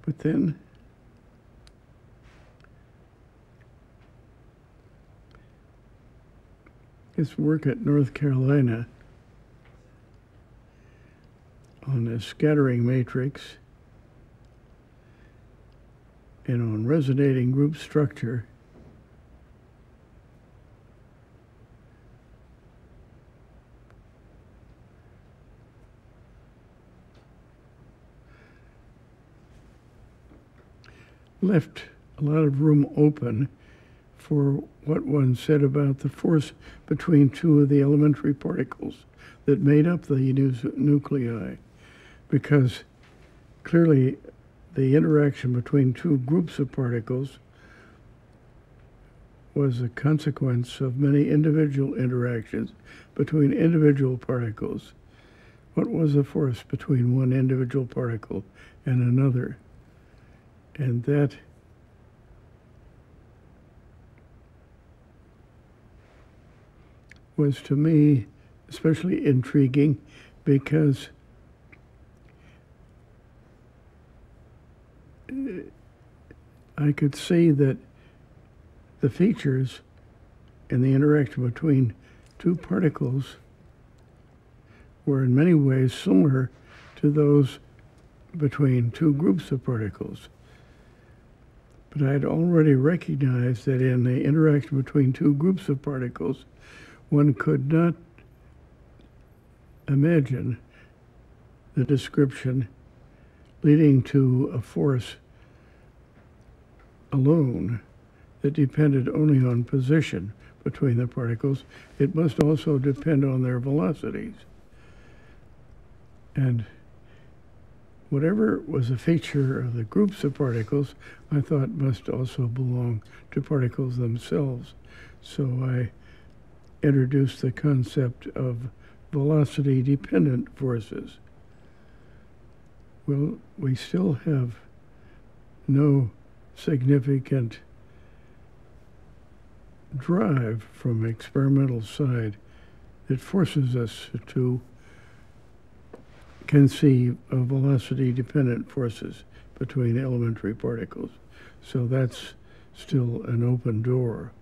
But then his work at North Carolina on a scattering matrix and on resonating group structure left a lot of room open for what one said about the force between two of the elementary particles that made up the nuclei, because clearly the interaction between two groups of particles was a consequence of many individual interactions between individual particles. What was the force between one individual particle and another? And that was, to me, especially intriguing, because I could see that the features in the interaction between two particles were in many ways similar to those between two groups of particles. But I had already recognized that in the interaction between two groups of particles, one could not imagine the description leading to a force alone that depended only on position between the particles. It must also depend on their velocities. And whatever was a feature of the groups of particles, I thought must also belong to particles themselves. So I introduced the concept of velocity-dependent forces. Well, we still have no significant drive from experimental side that forces us to conceive of velocity-dependent forces between elementary particles. So that's still an open door.